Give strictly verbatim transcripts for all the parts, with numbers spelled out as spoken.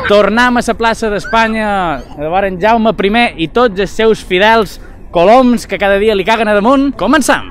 Tornem a la plaça d'Espanya a veure en Jaume primer i tots els seus fidels coloms que cada dia li caguen a damunt. Començam!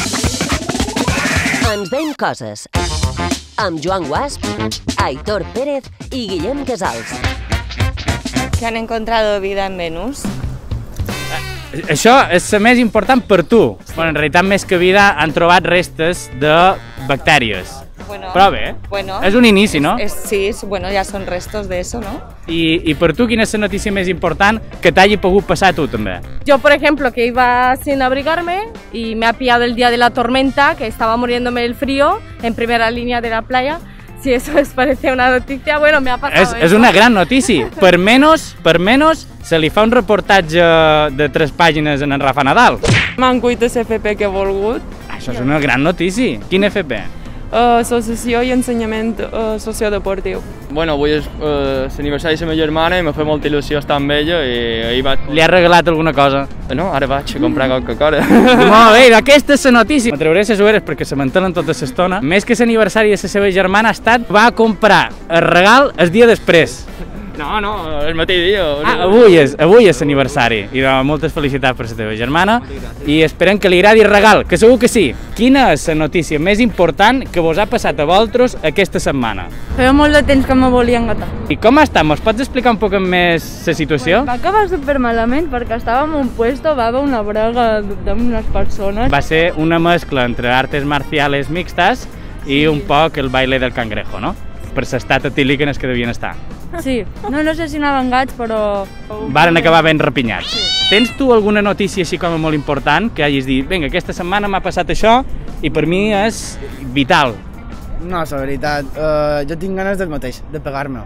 Ens veiem coses amb Joan Guasp, Aitor Pérez i Guillem Casals. Que han encontrado vida en Venus. Això és la més important per tu. Bueno, en realitat, més que vida, han trobat restes de bactèries. Bueno, Però bé, bueno, és un inici, no? Es, sí, es, bueno, ya son restos de eso, ¿no? I, I per tu, quina és la notícia més important que t'hagi pogut passar a tu, també? Yo, por ejemplo, que iba sin abrigarme y me ha pillado el día de la tormenta, que estaba muriéndome del frío en primera línea de la playa. Si eso os parece una noticia, bueno, me ha pasado És, és una gran notícia. Per menys, per menys, se li fa un reportatge de tres pàgines en en Rafa Nadal. M'han cuit el F P que he volgut. Això és una gran notícia. Quin F P? Uh, Associació i ensenyament uh, sociodeportiu. Bueno, avui és uh, l'aniversari de la meva germana i m'ha fet molta il·lusió estar amb ella i ahir vaig... Li has regalat alguna cosa? No, ara vaig a comprar Coca-Cola. Molt bé, aquesta és la notícia. M'atreuré les ulleres perquè se mantenen tota l'estona. Més que l'aniversari de la seva germana ha estat, va comprar el regal el dia després. No, no, el mateix dia. Ah, avui és, avui és l'aniversari. I doncs, moltes felicitats per la teva germana. I esperem que li agradi el regal, que segur que sí. Quina és la notícia més important que vos ha passat a vosaltres aquesta setmana? Feia molt de temps que me volia engatar. I com està? Mos pots explicar un poc més la situació? Va acabar supermalament perquè estàvem en un puesto, va haver una braga d'unes persones. Va ser una mescla entre artes marciales mixtas i un poc el baile del cangrejo, no? Per l'estat etílic en el que devien estar. Sí, no, no sé si anaven gats, però... Varen acabar ben repinyats. Sí. Tens tu alguna notícia així com a molt important que hagis dit, vinga, aquesta setmana m'ha passat això i per mi és vital? No, la veritat, uh, jo tinc ganes del mateix, de pegar-me.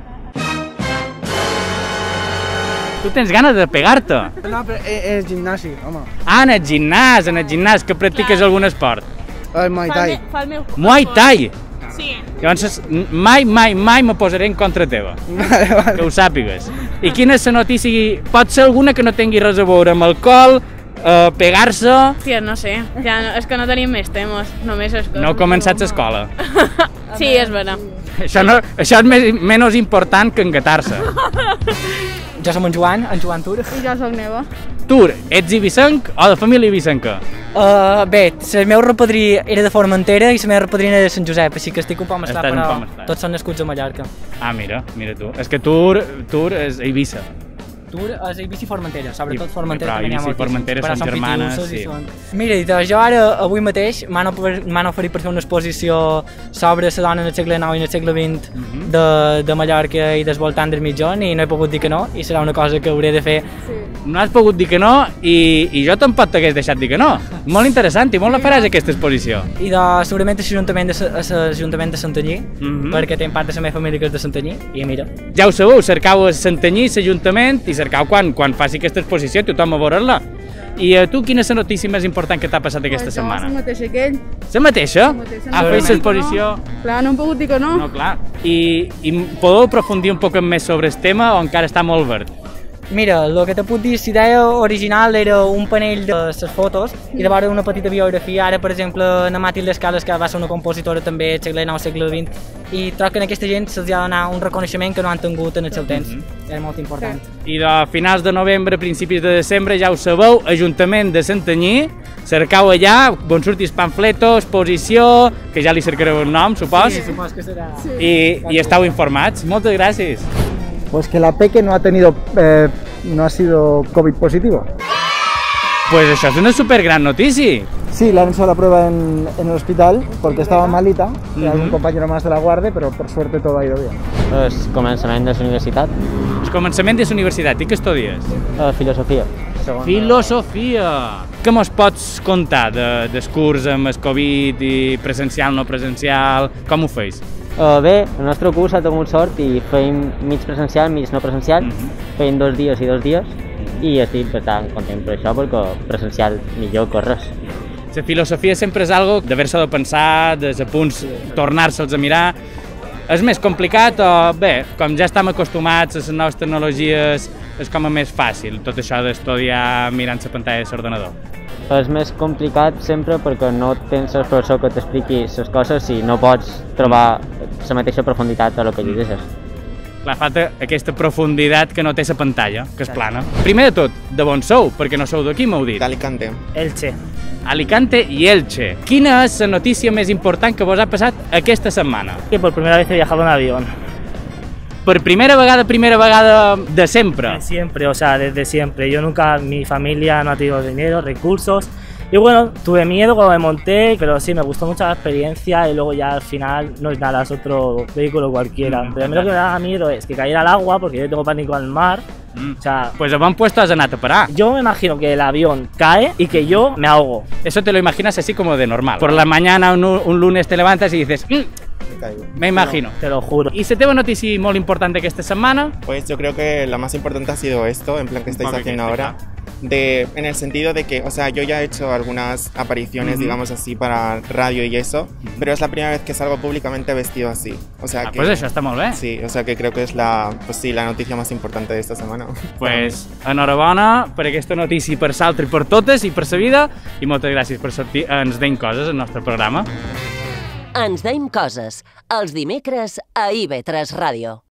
Tu tens ganes de pegar-te? No, però és el gimnàs, home. Ah, en el gimnàs, en el gimnàs, que practiques algun esport? El Muay Thai. Muay Thai? Sí. Llavors, mai, mai, mai me posaré en contra teva, Vale, vale. que ho sàpigues. I quina és la notícia? Pot ser alguna que no tingui res a veure amb alcohol, eh, pegar-se... Hòstia, no sé, ja no, és que no tenim més temes, només és coses. No heu començat l'escola. Sí, és vera. Això, no, això és més, menys important que engatar-se. Jo som en Joan, en Joan Tur. I jo soc neva. Tu, ets ibicenc o de família ibicenca? Uh, bé, el meu repadrí era de Formentera i la meva repadrina era de Sant Josep, així que estic un poc mesclat, Estàs un però poc mesclat. tots són nascuts a Mallorca. Ah, mira, mira tu. És que Tur, Tur és Eivissa. Tur és Eivissa i Formentera, sobretot I- Formentera però també n'hi ha Eivissa i moltíssims, Formentera però són germanes, pitiusos i sí. són- Mira, i doncs jo ara, avui mateix, m'han ofer- m'han oferit per fer una exposició sobre la dona en el segle nou i en el segle vint Mhm. de, de Mallorca i del voltant del mitjon i no he pogut dir que no i serà una cosa que hauré de fer. No has pogut dir que no i, i jo tampoc t'hagués deixat dir que no. Molt interessant i molt la faràs aquesta exposició. I doncs segurament a l'Ajuntament de, Sa- a l'Ajuntament de Santanyí, Mhm. perquè tinc part de la meva família que és de Santanyí, i mira. Ja ho sabeu, cercau a Santanyí, l'Ajuntament, i cercau quan, quan faci aquesta exposició, tothom a veure-la. I a tu, quina és la notícia més important que t'ha passat aquesta setmana? La mateixa que ell. La mateixa? mateixa, Ah, no fes sé. l'exposició? Clar, no hem pogut dir que no. No, clar. I, I podeu aprofundir un poc més sobre el tema o encara està molt verd? Mira, el que te puc dir, la idea original era un panell de les fotos i de veure una petita biografia. Ara, per exemple, en Matilde Escales, que va ser una compositora també del segle nou, segle vint, i troc que a aquesta gent se'ls ha de donar un reconeixement que no han tingut en el seu temps. Era molt important. I de finals de novembre, principis de desembre, ja ho sabeu, Ajuntament de Santanyí, cercau allà, on surtis pamfleto, exposició, que ja li cercareu el nom, supos, Sí, supos que serà. i, i estàu informats. Moltes gràcies. Pues que la Peque no ha tenido, eh, no ha sido COVID positivo. Pues això és una supergran notícia. Sí, le han hecho la prueba en, en el hospital porque estaba malita, y Ujú. algún compañero más de la guardia, pero por suerte todo ha ido bien. El començament de la universitat, El començament de la universitat, i què estudies? eh, filosofia. Filosofia! Què mos pots contar de, del curs amb el Covid i presencial, no presencial? Com ho feis? Uh, bé, el nostre curs ha tingut sort i feim mig presencial, mig no presencial, Mhm. feim dos dies i dos dies i estic bastant content per això perquè presencial millor que res. La filosofia sempre és algo d'haver-se de pensar, dels apunts, tornar-se'ls a mirar. És més complicat o, bé, com ja estem acostumats a les noves tecnologies, és com a més fàcil, tot això d'estudiar mirant la pantalla de l'ordenador. És més complicat sempre perquè no tens el professor que t'expliqui les coses i no pots trobar la mateixa profunditat a lo que llegeixes. Clar, falta aquesta profunditat que no té la pantalla, que és plana. Primer de tot, de bon sou, perquè no sou d'aquí, m'heu dit. D'Alicante. Elche. Alicante i Elche. Quina és la notícia més important que vos ha passat aquesta setmana? Que por primera vez he viajado en avión. Per primera vegada, primera vegada de siempre. De siempre, o sea, desde siempre. Yo nunca, mi familia no ha tenido dinero, recursos. Y bueno, tuve miedo cuando me monté, pero sí, me gustó mucho la experiencia y luego ya al final no es nada, es otro vehículo cualquiera. Mm, pero a mí lo que me daba miedo es que cayera al agua, porque yo tengo pánico al mar. Mm. O sea, pues a buen puesto has anat a parar. Yo me imagino que el avión cae y que yo me ahogo. Eso te lo imaginas así como de normal. Por la mañana, un, un lunes te levantas y dices... Mm, me imagino. Te lo juro. ¿Y se te va noticia muy importante que esta semana? Pues yo creo que la más importante ha sido esto, en plan que estáis haciendo ahora. De, en el sentido de que, o sea, yo ya he hecho algunas apariciones, uh-huh. digamos así, para radio y eso, pero es la primera vez que salgo públicamente vestido así. O sea ah, que, pues eso está muy bien. Sí, o sea que creo que es la, pues sí, la noticia más importante de esta semana. Pues enhorabona per aquesta notícia per s'altra i per totes i per sa vida i moltes gràcies per sortir a Ens deim coses al nostre programa. Ens deim coses, els dimecres a I V tres Ràdio.